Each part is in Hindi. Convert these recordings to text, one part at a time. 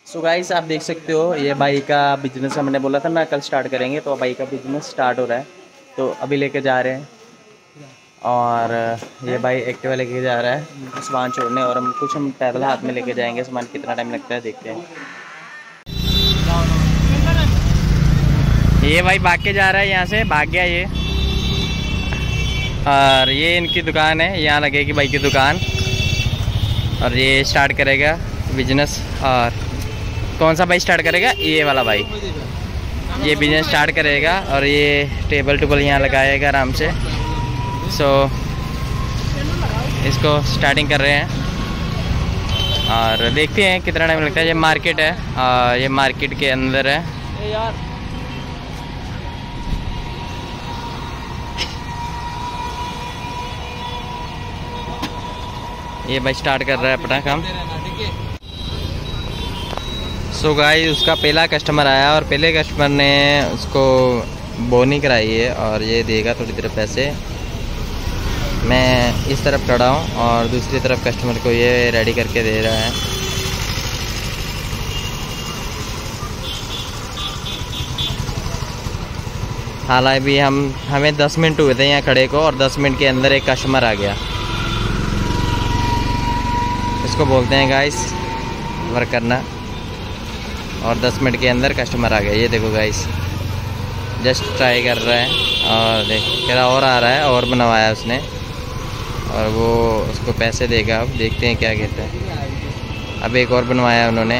सो गाइस आप देख सकते हो ये भाई का बिजनेस हमने बोला था ना कल स्टार्ट करेंगे, तो भाई का बिजनेस स्टार्ट हो रहा है। तो अभी लेके जा रहे हैं और ये भाई एक्टिवा लेके जा रहा है सामान छोड़ने, और हम पैदल हाथ में लेके जाएंगे। सामान कितना टाइम लगता है देखते हैं। ये भाई भाग के जा रहा है, यहाँ से भाग गया ये। और ये इनकी दुकान है, यहाँ लगेगी भाई की दुकान और ये स्टार्ट करेगा बिजनेस। और कौन सा भाई स्टार्ट करेगा? ये वाला भाई ये बिजनेस स्टार्ट करेगा और ये टेबल टूबल यहाँ लगाएगा आराम से। सो इसको स्टार्टिंग कर रहे हैं और देखते हैं कितना टाइम लगता है। ये मार्केट है और ये मार्केट के अंदर है। ये भाई स्टार्ट कर रहा है अपना काम। सो गाइस उसका पहला कस्टमर आया और पहले कस्टमर ने उसको बोनी कराई है और ये देगा थोड़ी देर पैसे। मैं इस तरफ खड़ा हूँ और दूसरी तरफ कस्टमर को ये रेडी करके दे रहा है। हालांकि हमें 10 मिनट हुए थे यहाँ खड़े को और 10 मिनट के अंदर एक कस्टमर आ गया। इसको बोलते हैं गाइस वर्क करना, और 10 मिनट के अंदर कस्टमर आ गया। ये देखो गाइस जस्ट ट्राई कर रहा है और देख कह रहा और आ रहा है और बनवाया उसने, और वो उसको पैसे देगा। अब देखते हैं क्या कहते हैं। अब एक और बनवाया उन्होंने।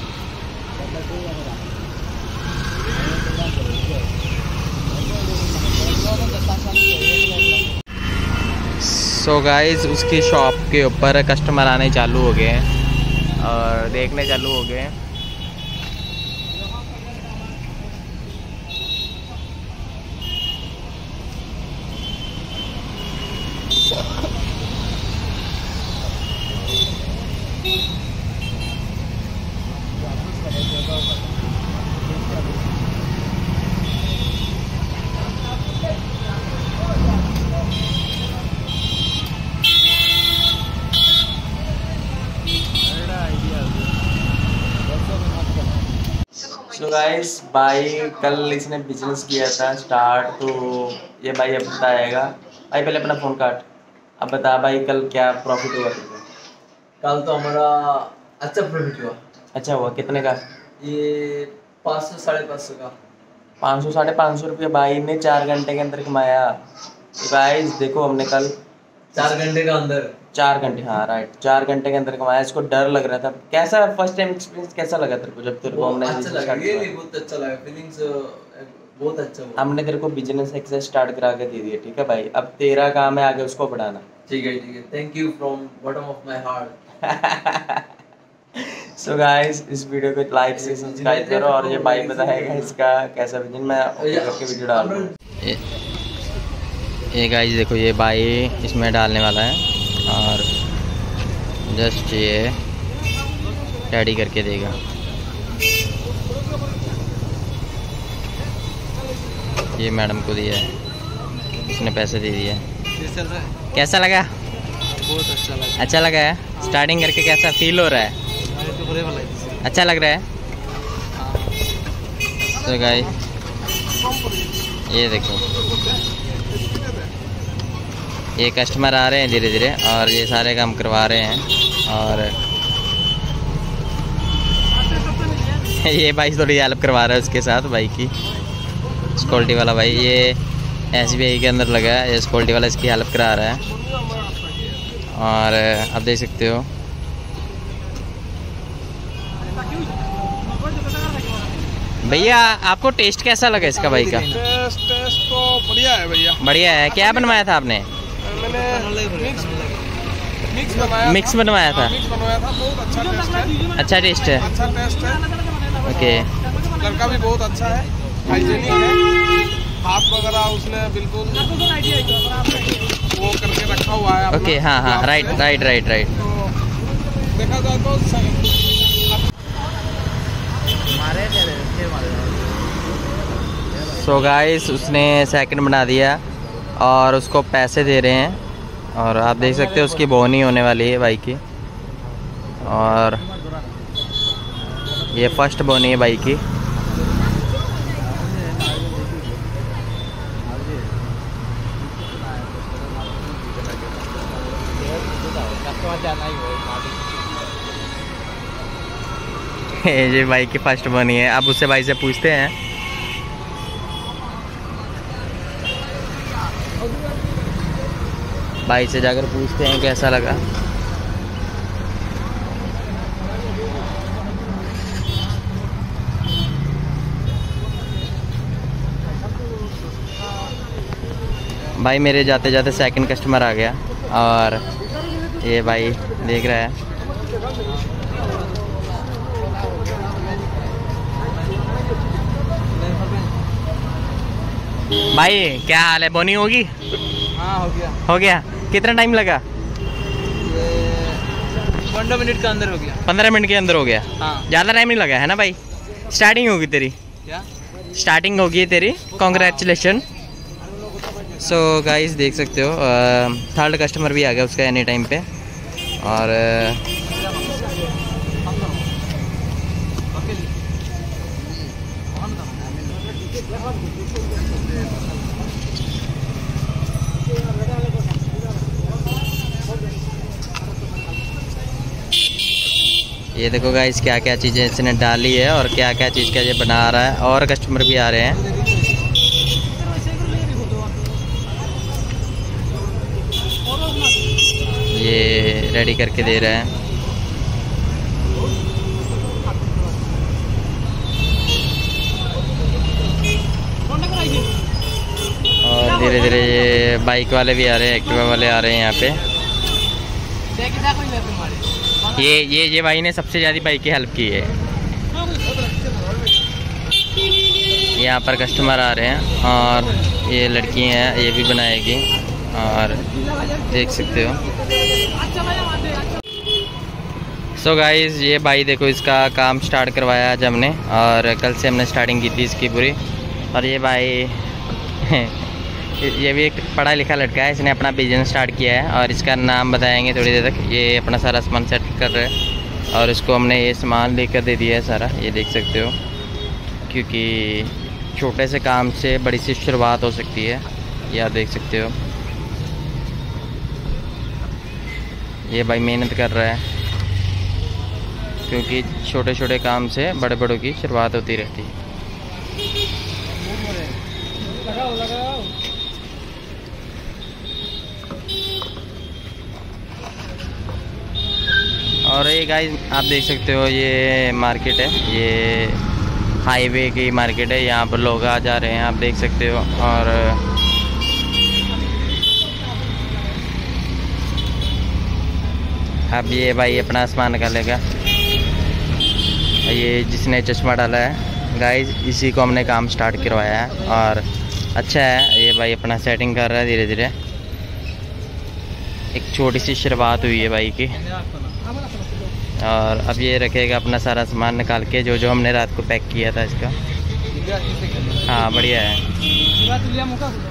सो गाइस उसकी शॉप के ऊपर कस्टमर आने चालू हो गए हैं और देखने चालू हो गए हैं। तो गाइस भाई कल इसने बिजनेस किया था स्टार्ट, तो ये भाई अब बताएगा। भाई पहले अपना फ़ोन काट, अब बता भाई कल क्या प्रॉफिट हुआ तुझे? कल तो हमारा अच्छा प्रॉफिट हुआ। अच्छा हुआ? कितने का? ये 500 550 का। 500 550 रुपये भाई ने 4 घंटे के अंदर कमाया। तो गाइस देखो हमने कल 4 घंटे का अंदर 4 घंटे, हाँ राइट 4 घंटे के अंदर कमाया। इसको डर लग रहा था। कैसा फर्स्ट टाइम एक्सपीरियंस कैसा लगा तेरे को जब तेरे को हमने अच्छा लगा? ये बहुत अच्छा लगा, फीलिंग्स बहुत अच्छा हुआ। हमने तेरे को बिजनेस एक्सेस स्टार्ट करा के दे दिया, ठीक है भाई? अब तेरा काम है आगे उसको बढ़ाना। ठीक है, thank you from bottom of my heart. So guys इस वीडियो को लाइक से सब्सक्राइब करो और ये भाई बताएगा इसका कैसा बिजनेस। मैं ओके करके वीडियो डाल दूँ। ये गाइस देखो ये भाई इसमें डालने वाला है और जस्ट ये रेडी करके देगा। ये मैडम को दिया है, उसने पैसे दे दिए। कैसा लगा? बहुत अच्छा लगा। अच्छा लगा है? स्टार्टिंग करके कैसा फील हो रहा है? अच्छा लग रहा है? तो गाइस ये देखो ये कस्टमर आ रहे हैं धीरे धीरे और ये सारे काम करवा रहे हैं। और ये भाई थोड़ी हेल्प करवा रहा है उसके साथ भाई की। सिक्योरिटी वाला भाई ये SBI के अंदर लगा है, ये सिक्योरिटी वाला इसकी हेल्प करा रहा है। और आप देख सकते हो भैया आपको टेस्ट कैसा लगा इसका भाई का? टेस्ट तो बढ़िया है भैया। बढ़िया है। क्या बनवाया था आपने? मैंने मिक्स बनवाया था। बहुत अच्छा टेस्ट है। अच्छा टेस्ट है। अच्छा टेस्ट है। ओके। लड़का भी बहुत अच्छा है, हाइजीनिक है। हाथ वगैरह उसने बिल्कुल वो करके रखा हुआ है। ओके हाँ हाँ राइट राइट राइट राइट। तो देखा जाए तो सो गाइस उसने सेकंड बना दिया और उसको पैसे दे रहे हैं। और आप देख सकते हो उसकी बोनी होने वाली है भाई की। और ये फर्स्ट बोनी है बाइक की। ये बाइक की फर्स्ट बोनी है। अब उससे भाई से पूछते हैं। भाई से जाकर पूछते हैं कैसा लगा। भाई मेरे जाते जाते सेकंड कस्टमर आ गया और ये भाई देख रहा है। भाई क्या हाल है, बोनी होगी? हाँ हो गया। कितना टाइम लगा? 15 मिनट के अंदर हो गया। 15 मिनट के अंदर हो गया। हाँ। ज़्यादा टाइम नहीं लगा है ना भाई? स्टार्टिंग होगी तेरी? क्या स्टार्टिंग होगी तेरी। कॉन्ग्रेचुलेशन। सो गाइस देख सकते हो थर्ड कस्टमर भी आ गया उसका एनी टाइम पे। और ये देखो गाइस क्या क्या चीज़ें इसने डाली है और क्या क्या चीज़ का ये बना रहा है। और कस्टमर भी आ रहे हैं। ये रेडी करके दे रहे हैं। और धीरे धीरे ये बाइक वाले भी आ रहे हैं, एक्टिवा वाले आ रहे हैं यहाँ पे। ये भाई ने सबसे ज़्यादा बाइक की हेल्प की है। यहाँ पर कस्टमर आ रहे हैं और ये लड़की हैं, ये भी बनाएगी। और देख सकते हो। सो गाइस ये भाई देखो इसका काम स्टार्ट करवाया आज हमने और कल से हमने स्टार्टिंग की थी इसकी पूरी। और ये भाई ये भी एक पढ़ा लिखा लड़का है, इसने अपना बिजनेस स्टार्ट किया है और इसका नाम बताएंगे थोड़ी देर तक। ये अपना सारा सामान सेट कर रहे हैं और इसको हमने ये सामान लेकर दे दिया है सारा, ये देख सकते हो। क्योंकि छोटे से काम से बड़ी सी शुरुआत हो सकती है, ये आप देख सकते हो। ये भाई मेहनत कर रहा है क्योंकि छोटे छोटे काम से बड़े बड़ों की शुरुआत होती रहती है। और ये गाइस आप देख सकते हो ये मार्केट है, ये हाईवे की मार्केट है। यहाँ पर लोग आ जा रहे हैं, आप देख सकते हो। और अब ये भाई अपना सामान निकालेगा। ये जिसने चश्मा डाला है गाइस इसी को हमने काम स्टार्ट करवाया है और अच्छा है। ये भाई अपना सेटिंग कर रहा है धीरे धीरे। एक छोटी सी शुरुआत हुई है भाई की। और अब ये रखेगा अपना सारा सामान निकाल के, जो हमने रात को पैक किया था इसका। हाँ बढ़िया है।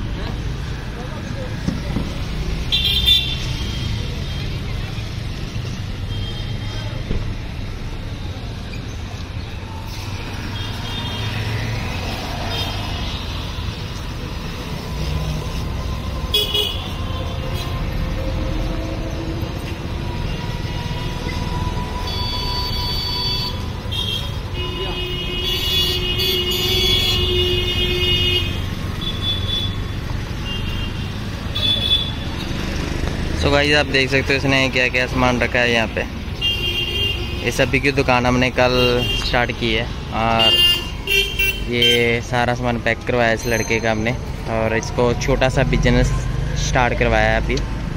तो गाइस आप देख सकते हो इसने क्या क्या सामान रखा है यहाँ पे। ये सभी की दुकान हमने कल स्टार्ट की है और ये सारा सामान पैक करवाया इस लड़के का हमने। और इसको छोटा सा बिजनेस स्टार्ट करवाया है अभी।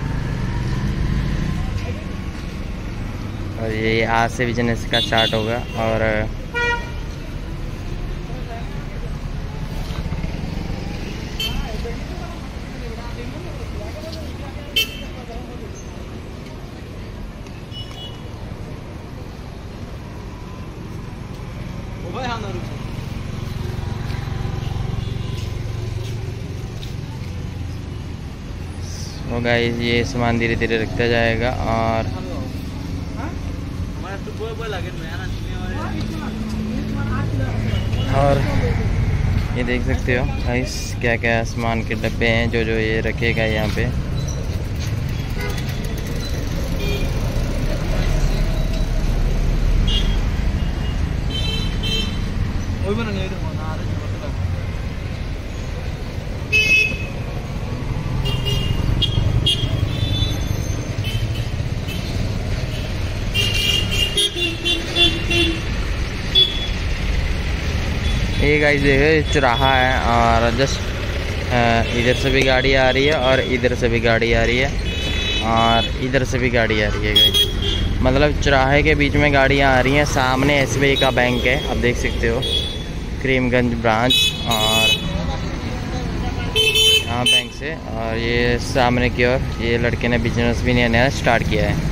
और ये आज से बिजनेस का स्टार्ट होगा। और तो गाइस ये सामान धीरे धीरे रखता जाएगा। और और ये देख सकते हो गाइस क्या क्या सामान के डब्बे हैं जो जो ये रखेगा यहाँ पे। ये गाइस देखो चौराहा है और जस्ट इधर से भी गाड़ी आ रही है और इधर से भी गाड़ी आ रही है और इधर से भी गाड़ी आ रही है गाइस। मतलब चौराहे के बीच में गाड़ियाँ आ रही हैं। सामने SBI का बैंक है, आप देख सकते हो, करीमगंज ब्रांच। और यहाँ बैंक से, और ये सामने की ओर ये लड़के ने बिजनेस भी नया स्टार्ट किया है।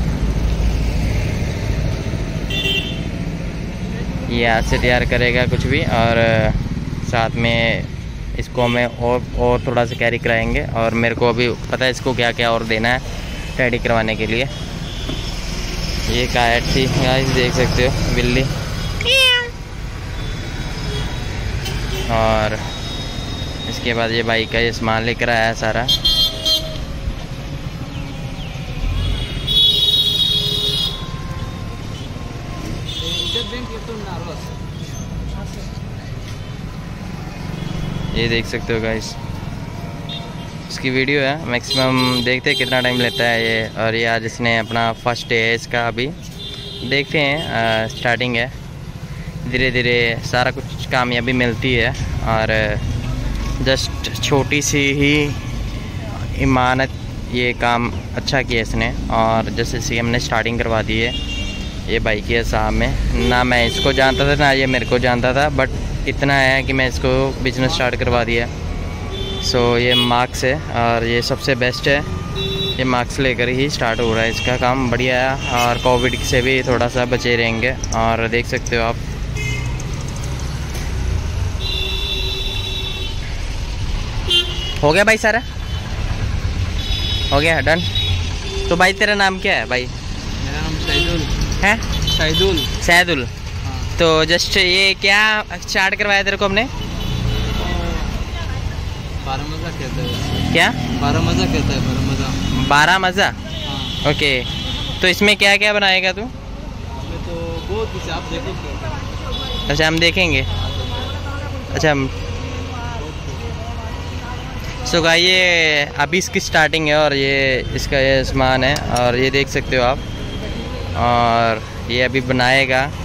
ये आज से तैयार करेगा कुछ भी, और साथ में इसको मैं और थोड़ा सा कैरी कराएंगे। और मेरे को अभी पता है इसको क्या क्या और देना है रेडी करवाने के लिए। ये कैट थी गाइस, देख सकते हो, बिल्ली। और इसके बाद ये बाइक का ये सामान लेकर आया है सारा। ये देख सकते हो गाइस, इसकी वीडियो है, मैक्सिमम देखते हैं कितना टाइम लेता है ये। और ये आज इसने अपना फर्स्ट डे है इसका, अभी देखते हैं, स्टार्टिंग है। धीरे धीरे सारा कुछ कामयाबी मिलती है। और जस्ट छोटी सी ही इमानत ये काम अच्छा किया इसने। और जैसे सी हमने स्टार्टिंग करवा दी है। ये बाइक है सामने, ना मैं इसको जानता था ना ये मेरे को जानता था, बट इतना है कि मैं इसको बिजनेस स्टार्ट करवा दिया। सो ये मार्क्स है और ये सबसे बेस्ट है। ये मार्क्स लेकर ही स्टार्ट हो रहा है इसका काम, बढ़िया है। और कोविड से भी थोड़ा सा बचे रहेंगे। और देख सकते हो आप, हो गया भाई, सारा हो गया, डन। तो भाई तेरा नाम क्या है भाई? मेरा नाम सैदुल है। सैदुल सैदुल। तो जस्ट ये क्या स्टार्ट करवाया तेरे को हमने? 12 मज़ा कहते हैं। क्या? 12 मज़ा कहता है, 12 मज़ा। 12 मज़ा, हाँ। ओके। तो इसमें क्या क्या बनाएगा तू? इसमें तो बहुत कुछ आप देखो। अच्छा हम देखेंगे। अच्छा सो गाइस ये अभी इसकी स्टार्टिंग है और ये इसका ये सामान है और ये देख सकते हो आप। और ये अभी बनाएगा